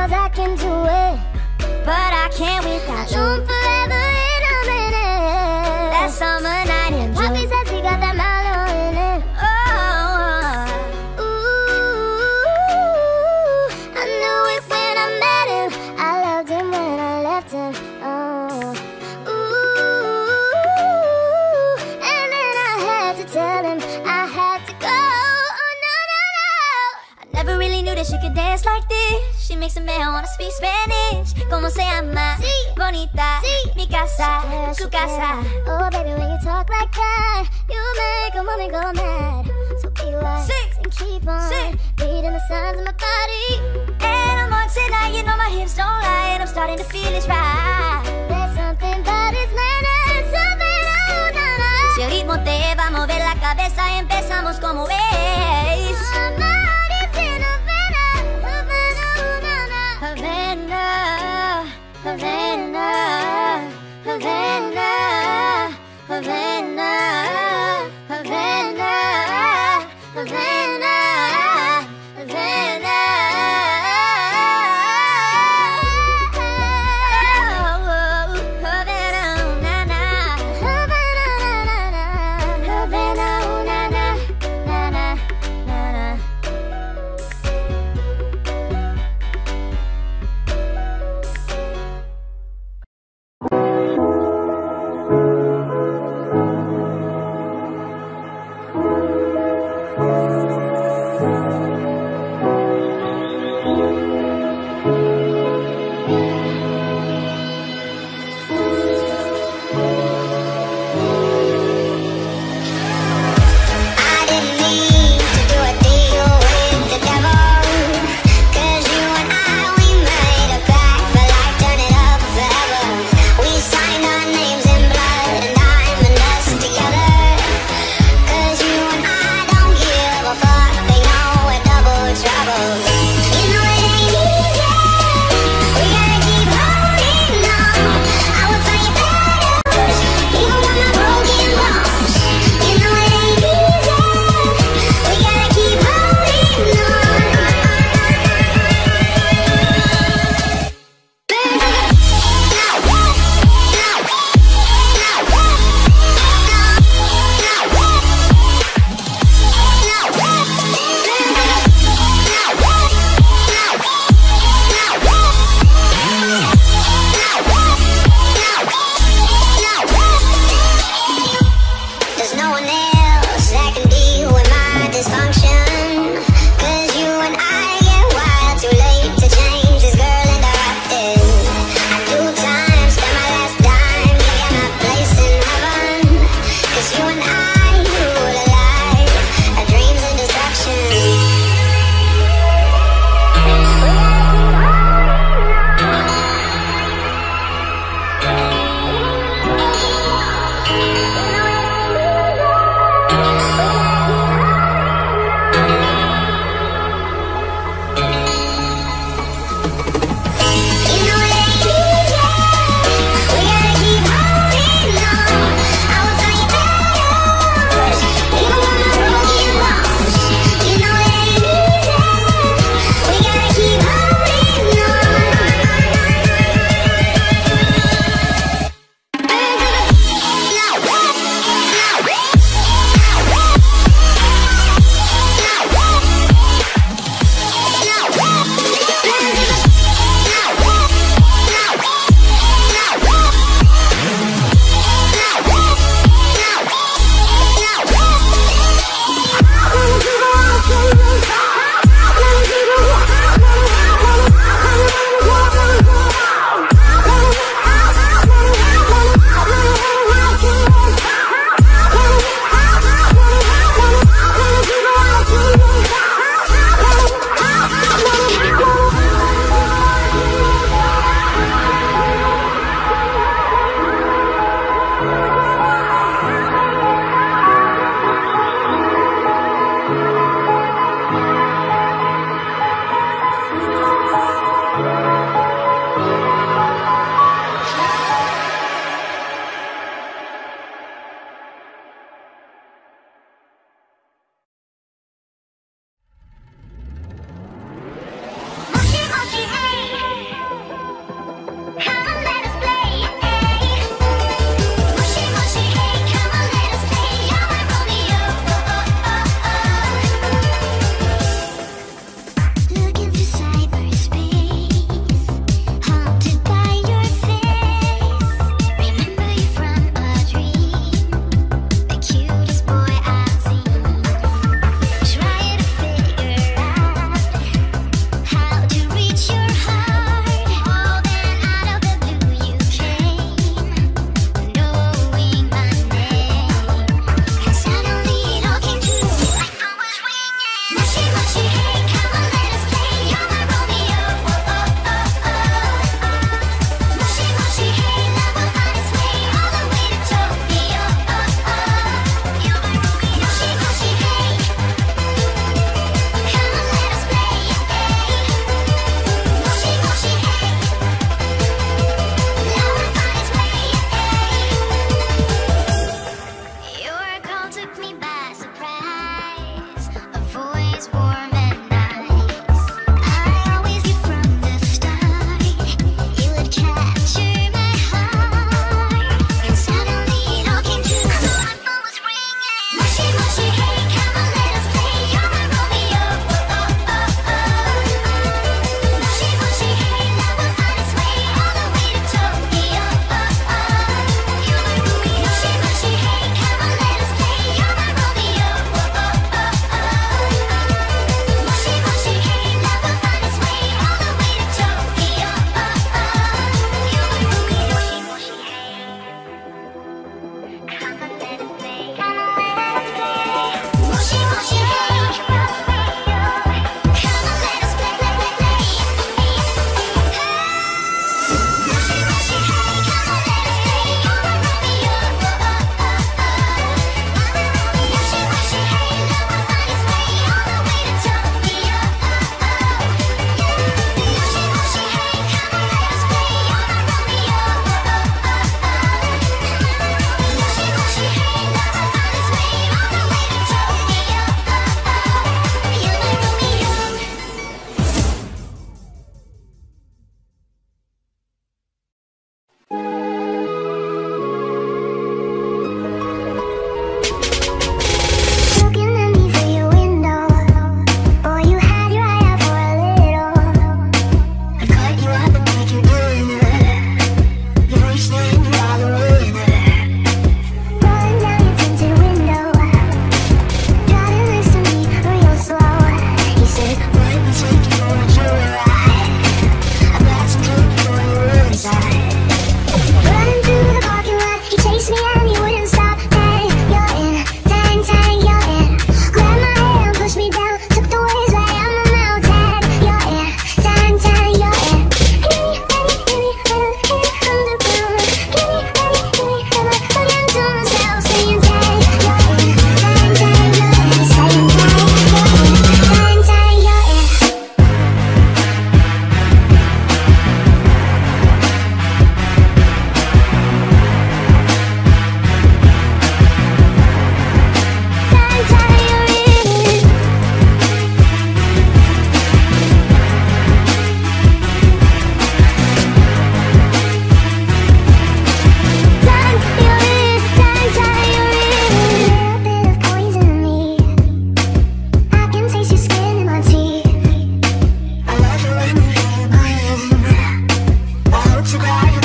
'cause I can do it, but I can't without you. I'm forever in a minute. That summer night in June, Poppy says he got that Milo in it. Oh, ooh, I knew it when I met him. I loved him when I left him. Oh, ooh, and then I had to tell him I had to go. Oh no, no, no. I never really knew that she could dance like this. She makes a man wanna speak Spanish. Como se llama? Sí. Bonita. Sí. Mi casa. Su casa. Oh baby, when you talk like that, you make a woman go mad. So be wise and keep on reading the signs of my body. And I'm on tonight, you know my hips don't lie, and I'm starting to feel it's right. There's something about his manners, something, oh no, no. Si el ritmo te va a mover la cabeza, empezamos como ves. Havana, Havana, Havana, Havana, Havana, Havana, Havana, Havana, too bad.